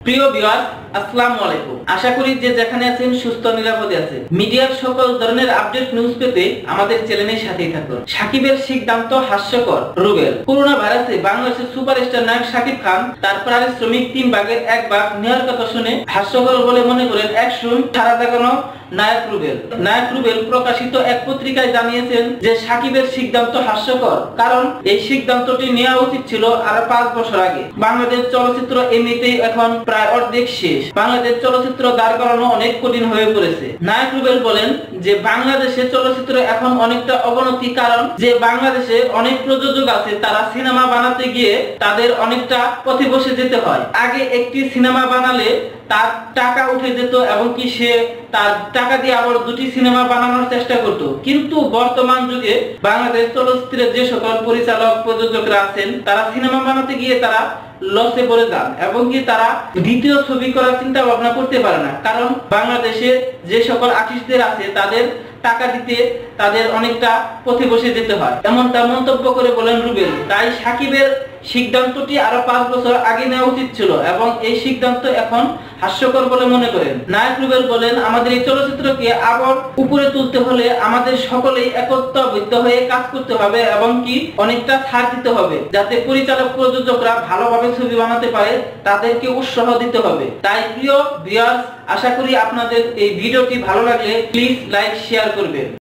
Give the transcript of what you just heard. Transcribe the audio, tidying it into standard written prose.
প্রিয় ভিউয়ার্স, আসসালামু আলাইকুম। আশা করি যে যেখানে আছেন সুস্থ নিরাপদে আছেন। মিডিয়ার সকল ধরনের আপডেট নিউজ পেতে আমাদের চ্যানেলের সাথেই থাকুন। সাকিবের সিদ্ধান্ত হাস্যকর। রুবেল করোনা ভাইরাসে বাংলাদেশের সুপারস্টার নায়ক সাকিব খান তার পারিশ্রমিক 3 ভাগের 1 ভাগ নেওয়ার কথা শুনে হাস্যকর বলে মনে করেন একসময় সারা দেখানো নায়ক রুবেল প্রকাশিত এক পত্রিকায় জানিয়েছেন যে সাকিবের সিদ্ধান্ত হাস্যকর, কারণ এই সিদ্ধান্তটি নেওয়া উচিত ছিল আরো 5 বছর আগে। বাংলাদেশ চলচ্চিত্র এমনিতেই এখন প্রায় অর্ধেক শেষ। বাংলাদেশ চলচ্চিত্র দাঁড় করানো অনেক কঠিন হয়ে পড়েছে। নায়ক রুবেল বলেন যে বাংলাদেশে চলচ্চিত্র এখন অনেকটা অবনতি, কারণ যে বাংলাদেশে অনেক প্রযোজক আছে তারা সিনেমা বানাতে গিয়ে তাদের অনেকটা পথে বসে যেতে হয়। আগে একটি সিনেমা বানালে তার টাকা উঠে যেত এবং কি সে তার টাকা দিয়ে আবার 2টি সিনেমা বানানোর চেষ্টা করত। কিন্তু বর্তমান যুগে বাংলাদেশ চলচ্চিত্রের যে সকল পরিচালক প্রযোজকরা আছেন তারা সিনেমা বানাতে গিয়ে তারা লসে পড়ে যান এবং কি তারা দ্বিতীয় ছবি করার চিন্তা ভাবনা করতে পারে না, কারণ বাংলাদেশে যে সকল আর্টিস্টদের আছে তাদের টাকা দিতে তাদের অনেকটা পথে বসে যেতে হয়, এমনটা মন্তব্য করে বলেন রুবেল। তাই সাকিবের সিদ্ধান্তটি আরো 5 বছর আগে নেওয়া উচিত ছিল এবং এই সিদ্ধান্ত এখন হাস্যকর বলে মনে করেন। নায়ক রুবেল বলেন, আমাদের এই চলচ্চিত্রকে আবার উপরে তুলতে হলে আমাদের সকলেই একত্রবদ্ধ হয়ে কাজ করতে হবে এবং কি অনেকটা ছাড় দিতে হবে, যাতে পরিচালক প্রযোজকরা ভালোভাবে ছবি বানাতে পারে, তাদেরকে উৎসাহ দিতে হবে। তাই প্রিয় ভিউয়ার্স, আশা করি আপনাদের এই ভিডিওটি ভালো লাগলে প্লিজ লাইক শেয়ার করবেন।